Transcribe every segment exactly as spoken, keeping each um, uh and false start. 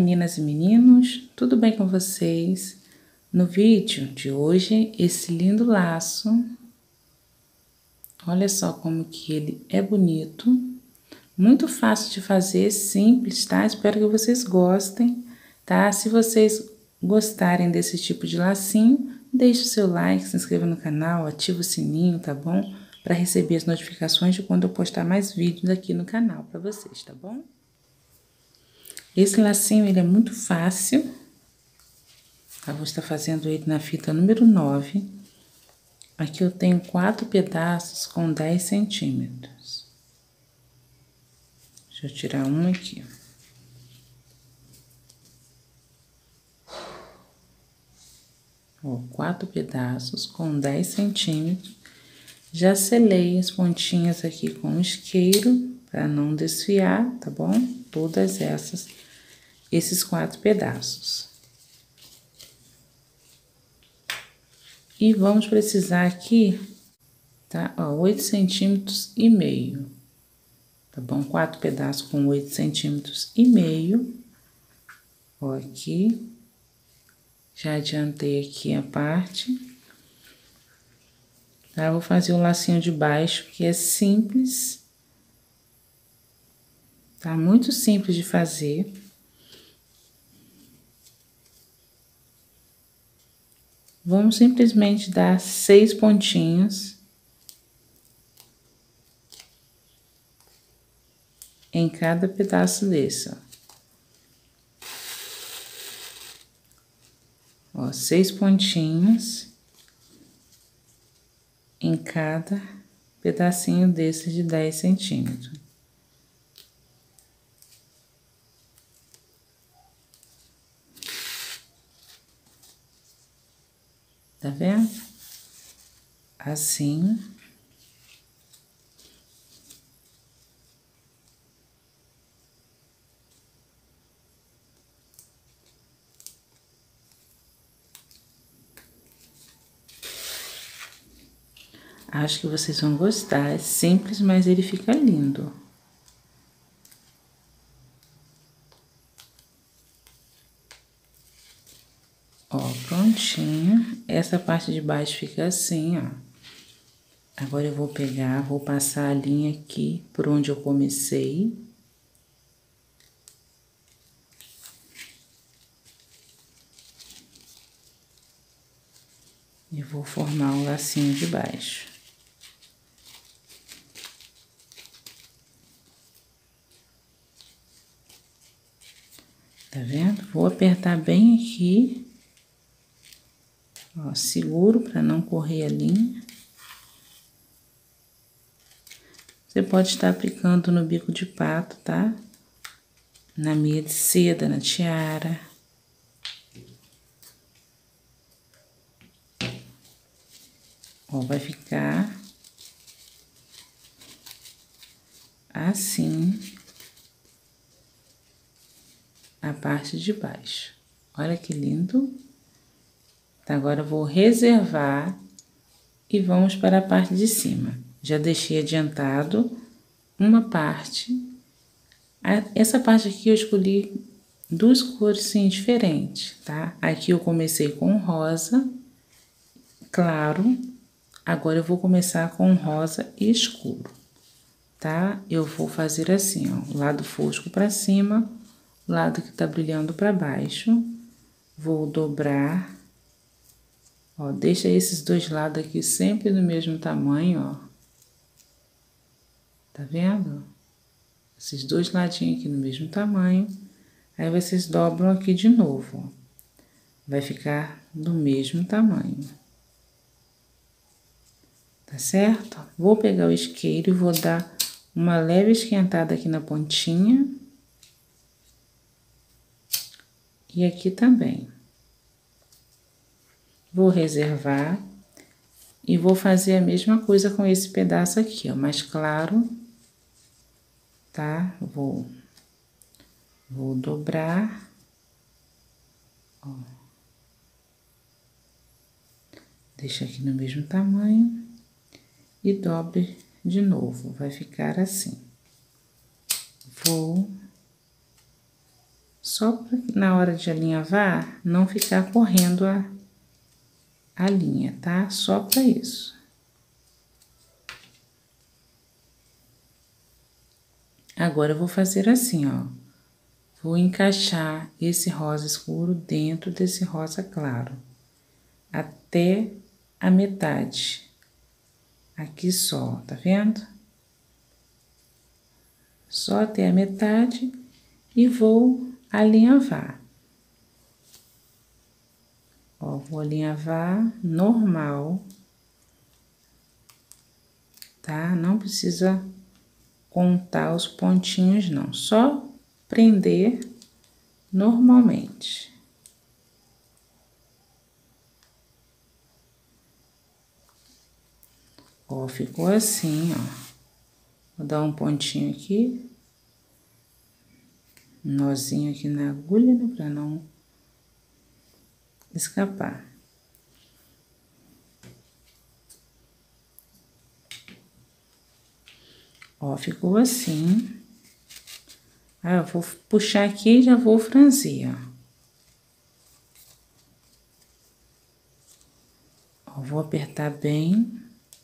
meninas e meninos, tudo bem com vocês? No vídeo de hoje, esse lindo laço, olha só como que ele é bonito, muito fácil de fazer, simples, tá? Espero que vocês gostem, tá? Se vocês gostarem desse tipo de lacinho, deixe o seu like, se inscreva no canal, ativa o sininho, tá bom? Para receber as notificações de quando eu postar mais vídeos aqui no canal para vocês, tá bom? Esse lacinho, ele é muito fácil. Eu vou estar fazendo ele na fita número nove. Aqui eu tenho quatro pedaços com dez centímetros. Deixa eu tirar um aqui. Ó, quatro pedaços com dez centímetros. Já selei as pontinhas aqui com isqueiro, para não desfiar, tá bom? Todas essas, esses quatro pedaços. E vamos precisar aqui, tá? Ó, oito centímetros e meio, tá bom? Quatro pedaços com oito centímetros e meio. Ó, aqui. Já adiantei aqui a parte. Tá? Eu vou fazer o lacinho de baixo, que é simples. Tá? Muito simples de fazer. Vamos simplesmente dar seis pontinhos em cada pedaço desse, ó. Ó, seis pontinhos em cada pedacinho desse de dez centímetros. Tá vendo? Assim. Acho que vocês vão gostar. É simples, mas ele fica lindo. Ó, prontinho. Essa parte de baixo fica assim, ó. Agora eu vou pegar, vou passar a linha aqui por onde eu comecei. E vou formar um lacinho de baixo. Tá vendo? Vou apertar bem aqui. Ó, seguro para não correr a linha. Você pode estar aplicando no bico de pato, tá? Na meia de seda, na tiara. Ó, vai ficar assim a parte de baixo. Olha que lindo. Tá, agora eu vou reservar e vamos para a parte de cima. Já deixei adiantado uma parte. Essa parte aqui eu escolhi duas cores, sim, diferentes, tá? Aqui eu comecei com rosa claro. Agora eu vou começar com rosa escuro, tá? Eu vou fazer assim, ó, lado fosco pra cima, lado que tá brilhando pra baixo. Vou dobrar, ó, deixa esses dois lados aqui sempre do mesmo tamanho, ó. Tá vendo? Esses dois ladinhos aqui no mesmo tamanho. Aí vocês dobram aqui de novo, ó. Vai ficar do mesmo tamanho. Tá certo? Vou pegar o isqueiro e vou dar uma leve esquentada aqui na pontinha. E aqui também. Vou reservar. E vou fazer a mesma coisa com esse pedaço aqui, ó, mais claro. Tá? Vou, vou dobrar. Ó. Deixa aqui no mesmo tamanho. E dobre de novo, vai ficar assim. Vou Só pra, na hora de alinhavar, não ficar correndo a, a linha, tá? Só pra isso. Agora, eu vou fazer assim, ó. Vou encaixar esse rosa escuro dentro desse rosa claro. Até a metade. Aqui só, tá vendo? Só até a metade e vou alinhavar. Ó, vou alinhavar normal, tá? Não precisa contar os pontinhos, não. Só prender normalmente. Ó, ficou assim, ó. Vou dar um pontinho aqui. Um nozinho aqui na agulha, né? Pra não escapar. Ó, ficou assim. Aí, eu vou puxar aqui e já vou franzir, ó. Ó, vou apertar bem.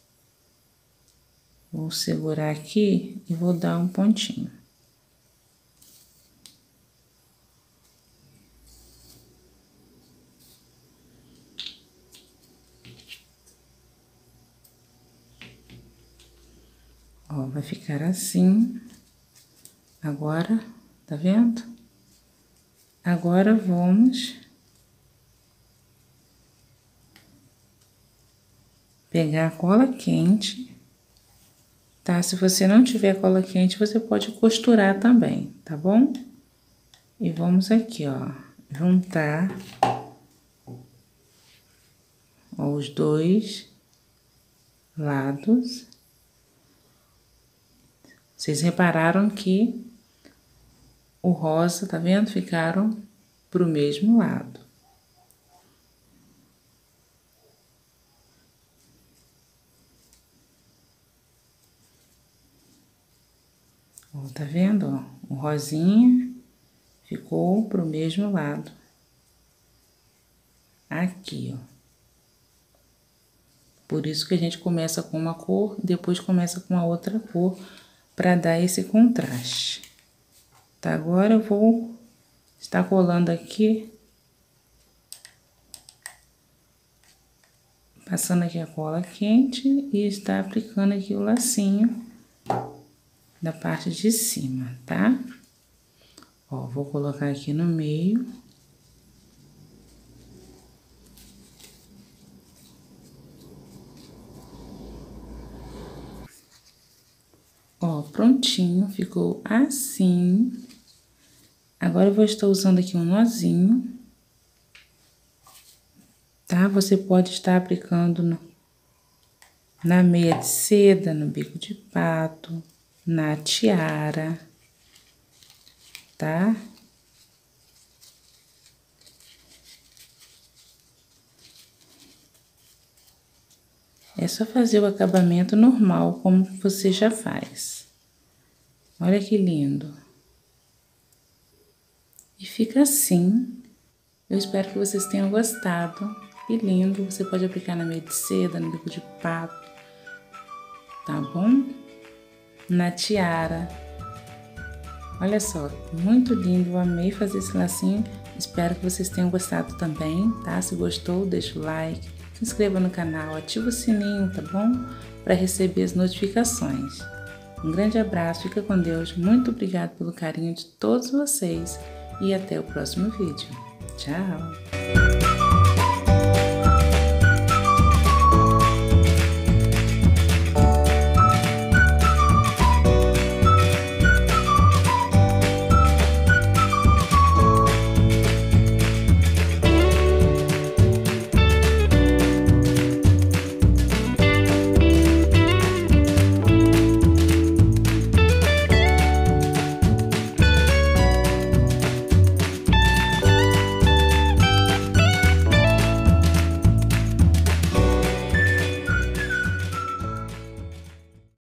Vou segurar aqui e vou dar um pontinho. Ó, vai ficar assim. Agora, tá vendo? Agora, vamos pegar a cola quente, tá? Se você não tiver cola quente, você pode costurar também, tá bom? E vamos aqui, ó, juntar ó, os dois lados. Vocês repararam que o rosa, tá vendo? Ficaram pro mesmo lado. Ó, tá vendo, ó? O rosinha ficou pro mesmo lado. Aqui, ó. Por isso que a gente começa com uma cor, depois começa com a outra cor, para dar esse contraste. Tá, agora eu vou estar colando aqui, passando aqui a cola quente e está aplicando aqui o lacinho da parte de cima, tá? Ó, vou colocar aqui no meio. Ó, prontinho, ficou assim. Agora, eu vou estar usando aqui um nozinho, tá? Você pode estar aplicando no, na meia de seda, no bico de pato, na tiara, tá? É só fazer o acabamento normal, como você já faz. Olha que lindo. E fica assim. Eu espero que vocês tenham gostado. Que lindo. Você pode aplicar na meia de seda, no bico de pato. Tá bom? Na tiara. Olha só, muito lindo. Eu amei fazer esse lacinho. Espero que vocês tenham gostado também, tá? Se gostou, deixa o like. Se inscreva no canal, ativa o sininho, tá bom? Para receber as notificações. Um grande abraço, fica com Deus. Muito obrigada pelo carinho de todos vocês. E até o próximo vídeo. Tchau!